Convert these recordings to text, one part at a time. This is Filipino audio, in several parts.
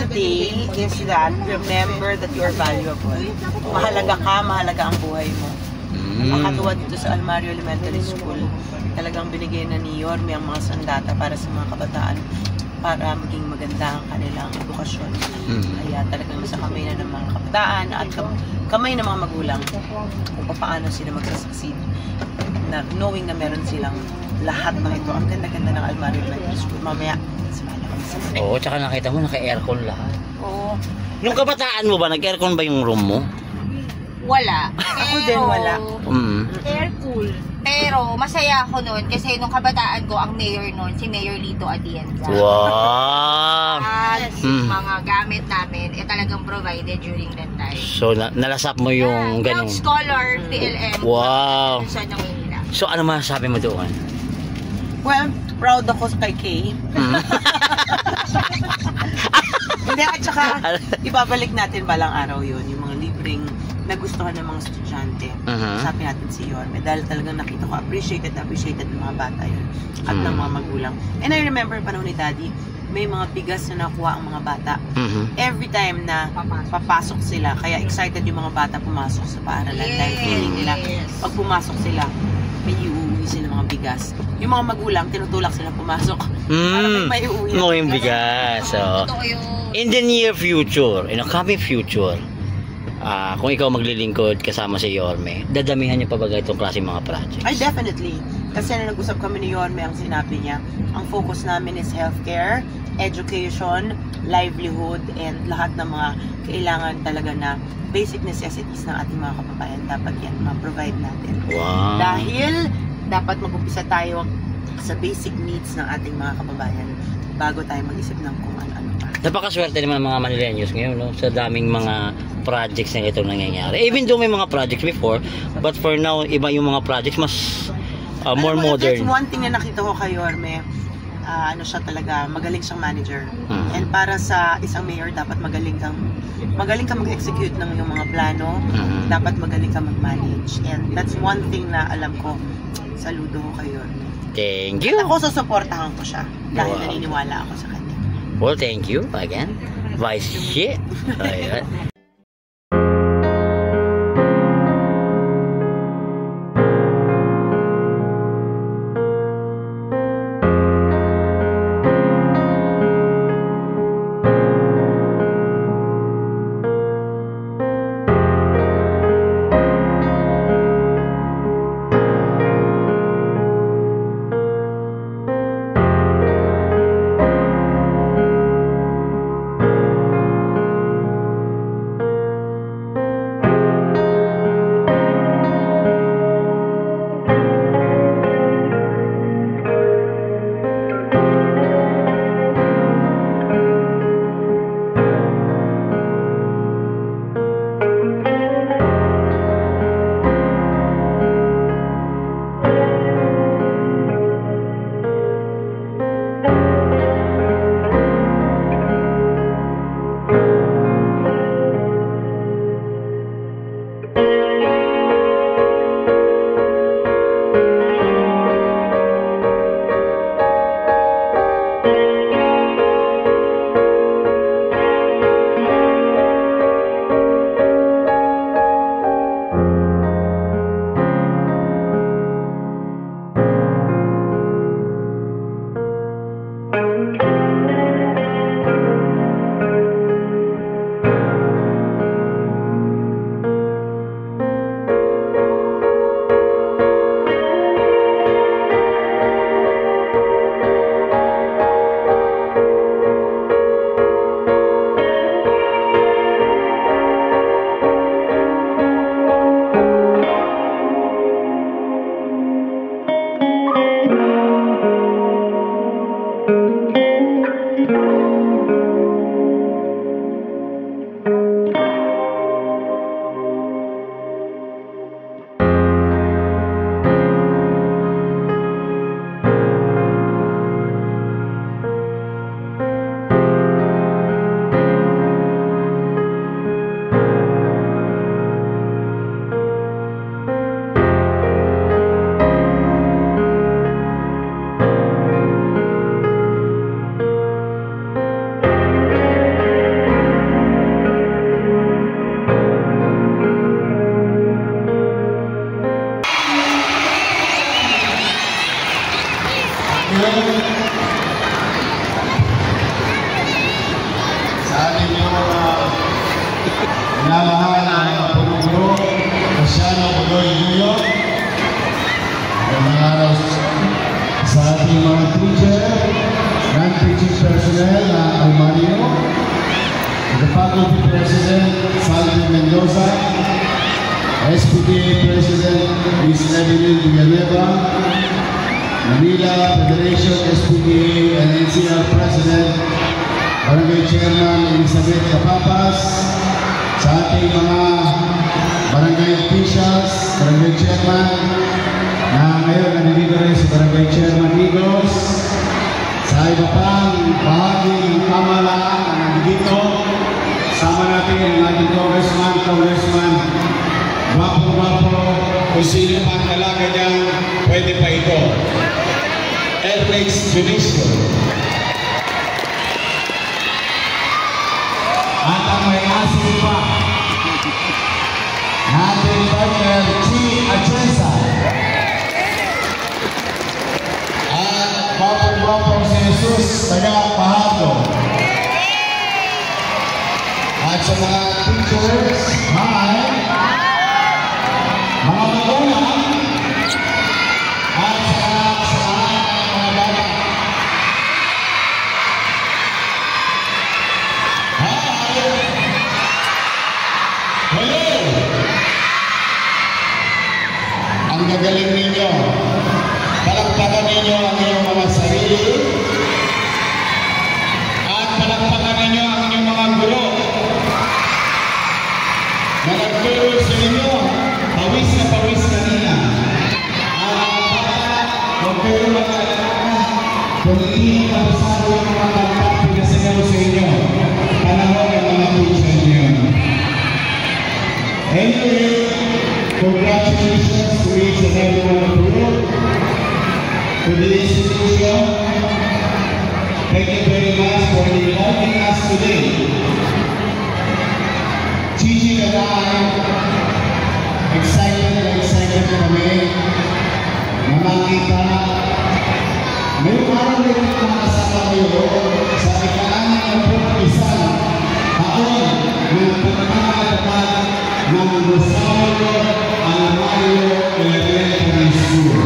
day is that remember that you are valuable. Mahalaga ka, mahalaga ang buhay mo. Makatuwa dito sa Almario Elementary School, talagang binigay na ni Yorme ang mga sandata para sa mga kabataan para maging maganda ang kanilang edukasyon. Kaya talagang nasa kamay na ng mga kabataan at kamay ng mga magulang kung paano sila magsasucceed na knowing na meron silang lahat ng ito. Ang ganda-ganda ng Almario Elementary School. Mamaya, sumala kami sa mga. Oo, tsaka nakita mo, naka-aircon lahat. Oo. Nung kabataan mo ba, nag-aircon ba yung room mo? Wala. Ako din wala. Air cool. Pero masaya ako noon kasi nung kabataan ko, ang mayor noon, si Mayor Lito Atienza. Wow! At mga gamit namin, talagang provided during that time. So, nalasap mo yung ganun. Scholar, PLM. Wow! Sa Manila. So, ano masasabi mo doon? Well, proud ako kay Kay. Hindi, at saka, ibabalik natin balang araw yun, yung mga libreng nagustuhan ng mga estudyante. Sabi natin si Yorme, dahil talagang nakita ko, appreciated ng mga bata yun, at ng mga magulang. And I remember panahon ni Daddy, may mga bigas na nakuha ang mga bata. Every time na papasok sila, kaya excited yung mga bata pumasok sa paaralan. Dahil feeling nila, pag pumasok sila, may iuwi sila mga bigas. Yung mga magulang, tinutulak sila pumasok. Para may iuwi. Yung bigas. So, in the near future, in the coming future, kung ikaw maglilingkod kasama si Yorme, dadamihan niyo pa ba itong klase mga projects? Ay, definitely. Kasi na nag-usap kami ni Yorme, ang sinabi niya, ang focus namin is healthcare, education, livelihood, and lahat ng mga kailangan talaga na basic necessities ng ating mga kababayan. Dapat yan, ma-provide natin. Wow! Dahil dapat mag-umpisa tayo sa basic needs ng ating mga kababayan bago tayo mag-isip ng kung ano-ano pa. Napakaswerte naman ng mga Manileños ngayon, no? Sa daming mga projects na ito nangyayari. Even though may mga projects before, but for now, iba yung mga projects, mas more modern. That's one thing na nakita ko kay Yorme, ano siya talaga, magaling siyang manager. And para sa isang mayor, dapat magaling ka mag-execute ng yung mga plano, dapat magaling ka mag-manage. And that's one thing na alam ko, saludo ko kay Yorme. Thank you. At ako susuportahan ko siya dahil naniniwala ako sa kanya. Well, thank you again, Vice Chair. Ayan. minamahal ng mga punong-guro, Kasyano, Buloy, Junior. Magandang araw sa ating mga teacher, non-teaching personnel na Almario, the faculty president, Salvi Mendoza, SPTA president, Ms. Evelyn Villanueva, Manila Federation SPTA and NCR president, Barangay Chairman Elizabeth Capapas, sa ating mga barangay officials, barangay chairman, na ngayon nandito rin si Barangay Chairman Igos, sa iba pang bahagi ng pamahalaan na nandito, sama natin ang ating congressman, wapo-wapo, kung sino pa ang talaga niya, pwede pa ito. Ethics Judicial. At ang may asin pa, ating partner, Chi Atienza. Wapo-wapo si Jesus, taga-Pahado. At sa mga teachers, hi! Mga magulang, at sa mga bata. Hi! Hello! Ang gagaling ninyo. Palakpakan ninyo ang inyong mga sarili at palakpakan ninyo ang inyong mga guro na nagturo sa inyo, pawis na pawis kanina. Huwag kayo mag-alala kung hindi napasado yung mga kanta pinasayaw sa inyo. Panahon ang mga teacher niyo. Anyway, congratulations to each and every one of you. To the institution, thank you very much for inviting us today. Gigi and I, excited kami na makita. Ngayong araw rin makasama kayo sa ika-6 taon ng pagkakatatag ng Rosario Almario Elementary School.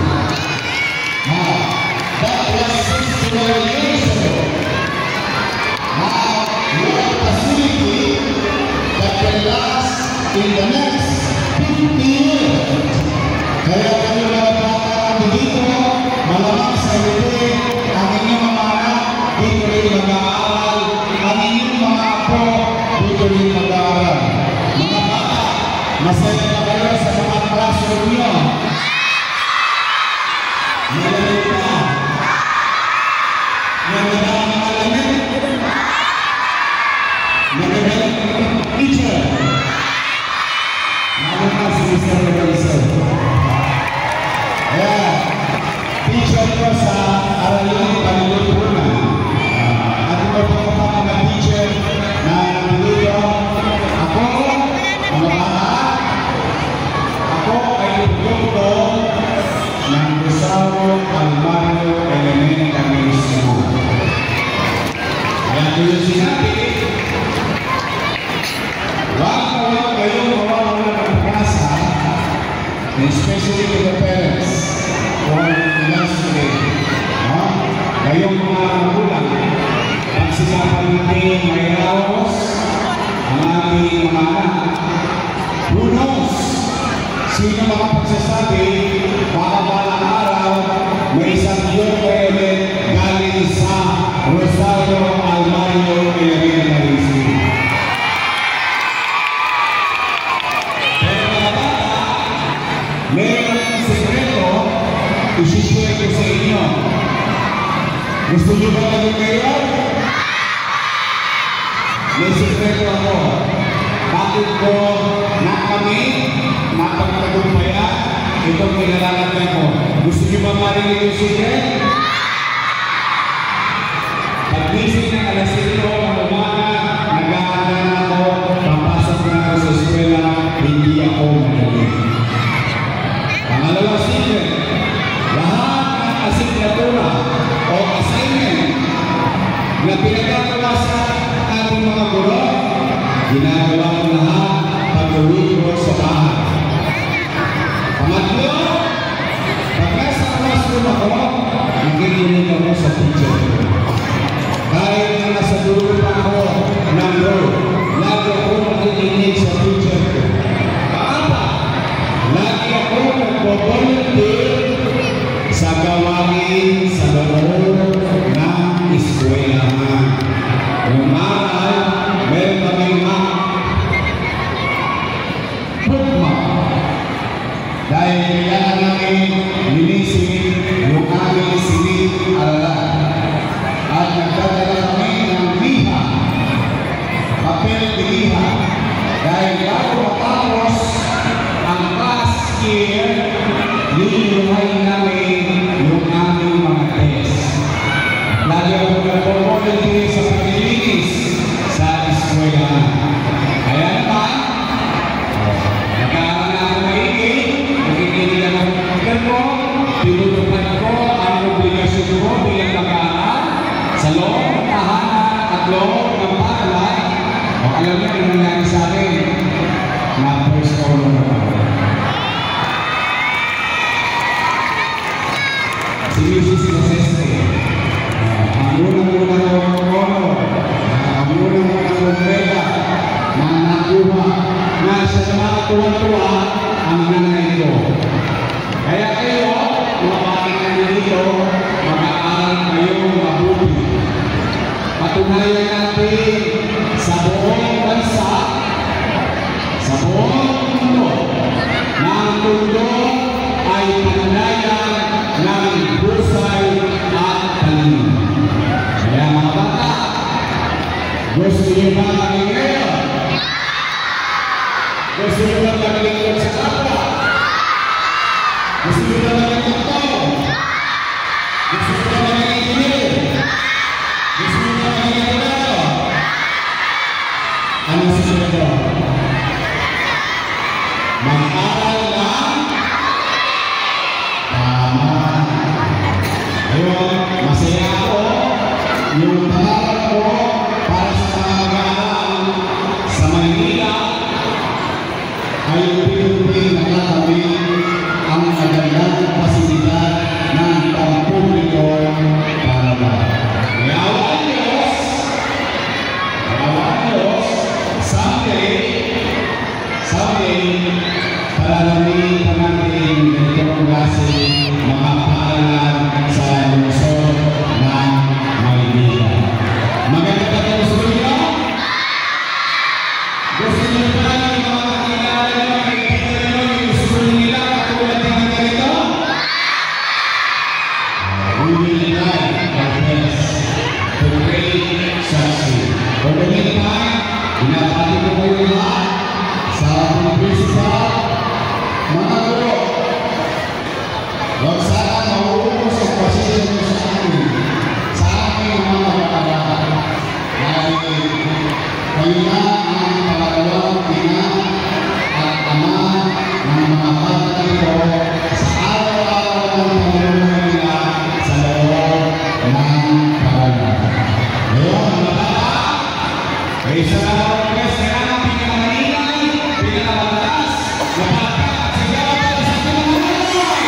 That was 69 years ago. Now, we have a facility that can last in the next 50 years. Kaya kami mga bata dito, malamang sa hindi, ang inyong mga anak, dito rin mag-aaral. Ang inyong mga apo, dito rin mag-aaral. Mga bata, masaya na kayo sa mga classroom nyo. Magaling ka. Magandang alamin. Magandang teacher. Magandang si Mr. Regalison. Ayan. Teacher ko sa Araling Panilipunan. At ito po mga teacher na nandito. Ako, mga bata, ako ay produkto ng Rosario Almario Elementary School. Kaya kayo sinabi, wag kayong mawawala ng pag-asa, especially to the parents for yesterday. Kayong mga magulang, pagsikapan natin may raos ang ating mga anak. Who knows? Sino mga pagsasabi, baka balang araw, may isang young parent galing sa Rosario Almario Elementary School. Pero mga bata, meron ang sekreto, isishare ko sa inyo. Gusto nyo ba maging kayo? May sekreto ako. Bakit ko na kami napagtagumpayan itong kinalalagyan ko? Gusto nyo ba marinig yung secret? Pag-isip ng alas 7 ng umaga, nag-aaral na ako, papasok na ako sa eskwela, hindi ako magaling. Pangalawang secret, lahat ng asignatura o assignment na pinagagawa sa ating mga guro, ginagawa ko lahat mag-volunteer sa gawain sa loob ng eskwelahan. Yung maral, meron kaming dahil kailangan namin linisin yung aming silid-aralan. At nagdadala kami ng liha, papel de liha, dahil bago matapos ang past year, lilinuhay namin yung aming mga test. Lagi ako nag-volunteer sa paglilinis sa eskwelahan. Kaya naman, nag-aaral na ako maigil, nakikinig ako ng kapatid ko, tinutupad ko ang obligasyon ko bilang mag-aaral sa loob ng tahanan at loob ng bahay. O alam niyo ano nangyari sa akin? Na-first honor ako. Si Mrs. Sestre, ang unang-unang honor, ang unang-unang komprega na nakuha na sa mga tuwa-tuwa ang nanay ko. Kaya kayo, lumapit kayo dito, mag-aaral kayo mabuti. Patunayan natin sa buong bansa, sa buong mundo, na ang mundo ay pananayan ng husay at talino. Kaya mga bata, gusto niyo ba maging mayor? Gusto niyo ba maglingkod sa kapwa? Gusto niyo ba maging doktor? Gusto niyo ba maging engineer? Gusto niyo ba maging abogado? Ano susunod ko? Mag-aral lang tama. Ngayon, masaya ako yung pangarap ko para sa mga mag-aaral sa Maynila ay pinupin na kami ang magandang pasilidad ng pampublikong paaralan. Yawan Diyos, someday, paralamin pa natin ganitong klase mga paaralan sa lungsod ng Maynila. Maganda ba ito gusto niyo? Gusto niyo ba yung mga kakilala nyo, kaibigan nyo, yung school nila, katulad ng ganito? We will try our best to create success. For the meantime, pinapati ko kayo lahat sa ating principal, mga guro. Huwag sana mauubos ang pasisyon nyo sa amin, sa aking mga kapatid. Dahil kayo na ang pangalawang ina at ama ng mga bata nito sa araw-araw ng pamumuhay nila sa loob ng paaralan. Ngayon, mga bata, ay isa na request na ang pinakamalingay, pinakamataas, na bata at sigaw para sa pinakamalaman.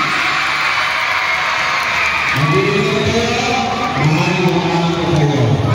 Mahal ko kayo.